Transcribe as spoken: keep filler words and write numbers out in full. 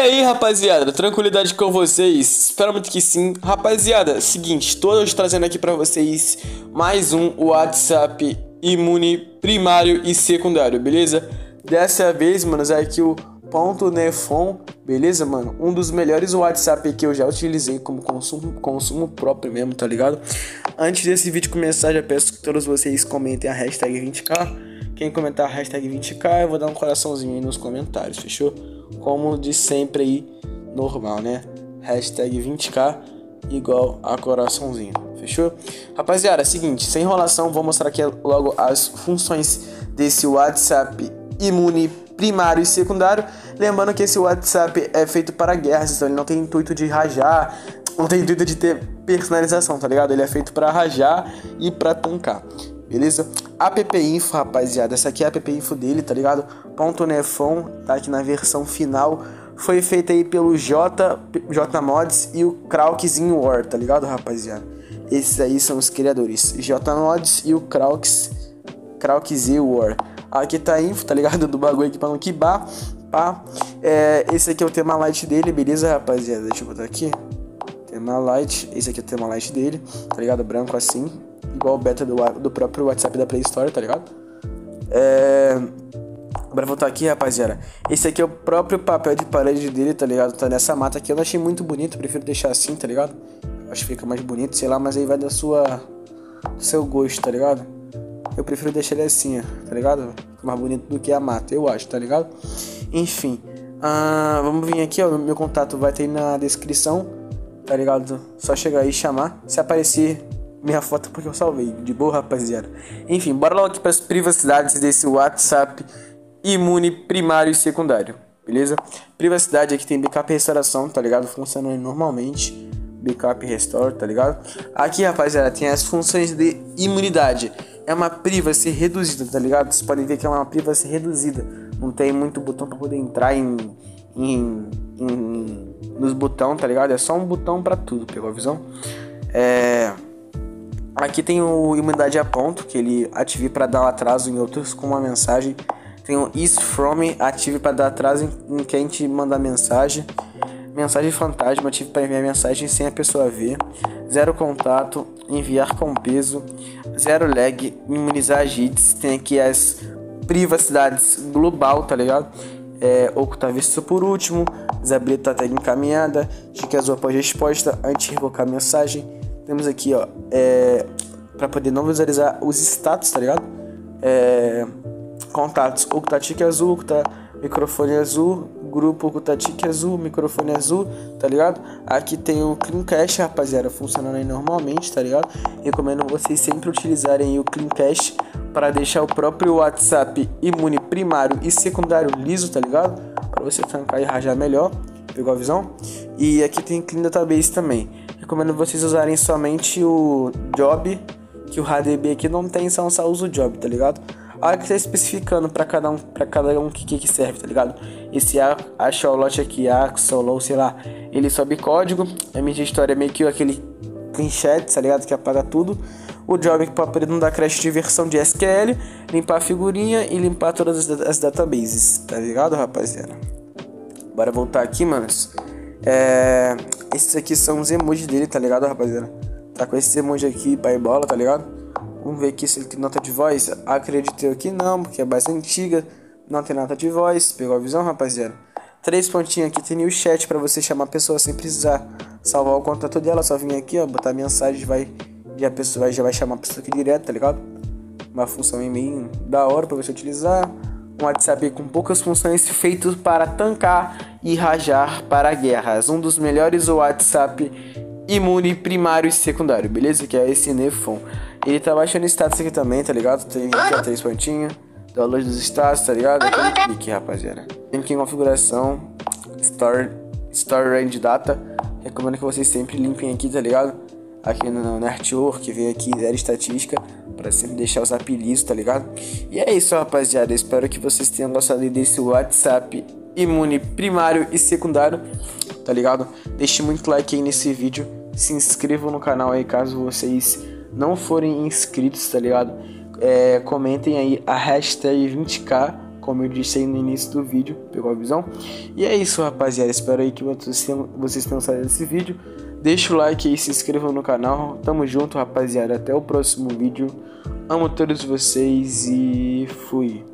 aí, rapaziada, tranquilidade com vocês? Espero muito que sim. Rapaziada, seguinte, tô hoje trazendo aqui pra vocês mais um WhatsApp imune primário e secundário, beleza? Dessa vez, mano, é aqui o ponto Nefon, beleza, mano? Um dos melhores WhatsApp que eu já utilizei como consumo, consumo próprio mesmo, tá ligado? Antes desse vídeo começar, já peço que todos vocês comentem a hashtag vinte k. Quem comentar a hashtag vinte k, eu vou dar um coraçãozinho aí nos comentários, fechou? Como de sempre aí, normal, né? Hashtag vinte k igual a coraçãozinho, fechou? Rapaziada, é seguinte, sem enrolação, vou mostrar aqui logo as funções desse WhatsApp imune primário e secundário. Lembrando que esse WhatsApp é feito para guerras, então ele não tem intuito de rajar, não tem intuito de ter personalização, tá ligado? Ele é feito para rajar e para tancar, beleza? App Info, rapaziada, essa aqui é a App Info dele, tá ligado? Ponto Nefon, tá aqui na versão final. Foi feita aí pelo J, Jmods e o Krauxzinho War, tá ligado, rapaziada? Esses aí são os criadores, Jmods e o Kraux, Krauxzinho War. Aqui tá a info, tá ligado? Do bagulho aqui pra não quibar, pá. É, esse aqui é o tema light dele, beleza, rapaziada? Deixa eu botar aqui. Tema light, esse aqui é o tema light dele, tá ligado? Branco assim, igual o beta do, do próprio WhatsApp da Play Store, tá ligado? É... Bora voltar aqui, rapaziada. Esse aqui é o próprio papel de parede dele, tá ligado? Tá nessa mata aqui, eu não achei muito bonito, prefiro deixar assim, tá ligado? Acho que fica mais bonito, sei lá, mas aí vai da sua... do seu gosto, tá ligado? Eu prefiro deixar ele assim, ó, tá ligado? Fica mais bonito do que a mata, eu acho, tá ligado? Enfim, ah, vamos vir aqui, ó, meu contato vai ter aí na descrição, tá ligado? Só chegar aí e chamar. Se aparecer minha foto, porque eu salvei, de boa, rapaziada. Enfim, bora logo aqui para as privacidades desse WhatsApp imune primário e secundário, beleza? Privacidade aqui tem backup e restauração, tá ligado? Funcionando normalmente, backup e restore, tá ligado? Aqui, rapaziada, tem as funções de imunidade. É uma privacy reduzida, tá ligado? Vocês podem ver que é uma privacy reduzida. Não tem muito botão pra poder entrar em, em, em nos botões, tá ligado? É só um botão pra tudo, pegou a visão? É... Aqui tem o imunidade a ponto, que ele ative para dar um atraso em outros com uma mensagem. Tem o is from, ative para dar atraso em, em quem te mandar mensagem. Mensagem fantasma, ative para enviar mensagem sem a pessoa ver. Zero contato, enviar com peso. Zero lag, imunizar agits. Tem aqui as privacidades global, tá ligado? É, ocultar visto por último. Desabilitar a tag encaminhada. Chique azul após resposta, antes de revocar a mensagem. Temos aqui, ó, é, para poder não visualizar os status, tá ligado? É, contatos, ocultar tique azul, ocultar microfone azul. Grupo ocultar tique azul, microfone azul, tá ligado? Aqui tem o Clean Cache, rapaziada, funcionando aí normalmente, tá ligado? Recomendo vocês sempre utilizarem o Clean Cache para deixar o próprio WhatsApp imune primário e secundário liso, tá ligado? Para você tancar e rajar melhor, pegou a visão? E aqui tem Clean Database também. Recomendo vocês usarem somente o Job, que o H D B aqui não tem, só usa o Job, tá ligado? Olha que tá especificando pra cada um, pra cada um que, que serve, tá ligado? Esse Axolot aqui, Axolot, sei lá, ele sobe código. A minha história é meio que aquele clean chat, tá ligado? Que apaga tudo. O Job pra poder não dar crash de versão de S Q L, limpar a figurinha e limpar todas as, as databases, tá ligado, rapaziada? Bora voltar aqui, manos. É... Esses aqui são os emojis dele, tá ligado, rapaziada? Tá com esses emojis aqui, pai bola, tá ligado? Vamos ver aqui se ele tem nota de voz. Acredito eu que não, porque é bastante antiga. Não tem nota de voz. Pegou a visão, rapaziada? Três pontinhos aqui. Tem o chat pra você chamar a pessoa sem precisar salvar o contato dela. Só vir aqui, ó, botar a mensagem, vai, e a pessoa já vai chamar a pessoa aqui direto, tá ligado? Uma função e-mail da hora pra você utilizar. Um WhatsApp com poucas funções, feito para tancar e rajar para guerras. Um dos melhores WhatsApp imune primário e secundário, beleza? Que é esse Nefon. Ele tá baixando status aqui também, tá ligado? Tem aqui, ó, três pontinhos. Download dos status, tá ligado? Aquele clique, rapaziada. Tem aqui em configuração. Store, store Range Data. Recomendo que vocês sempre limpem aqui, tá ligado? Aqui no Network, vem aqui zero estatística. Pra sempre deixar os apelidos, tá ligado? E é isso, rapaziada. Espero que vocês tenham gostado desse WhatsApp imune primário e secundário, tá ligado? Deixe muito like aí nesse vídeo. Se inscrevam no canal aí caso vocês não forem inscritos, tá ligado? É, comentem aí a hashtag vinte k como eu disse aí no início do vídeo, pegou a visão? E é isso, rapaziada, espero aí que vocês tenham, vocês tenham saído desse vídeo. Deixa o like aí, se inscrevam no canal. Tamo junto, rapaziada, até o próximo vídeo. Amo todos vocês e fui.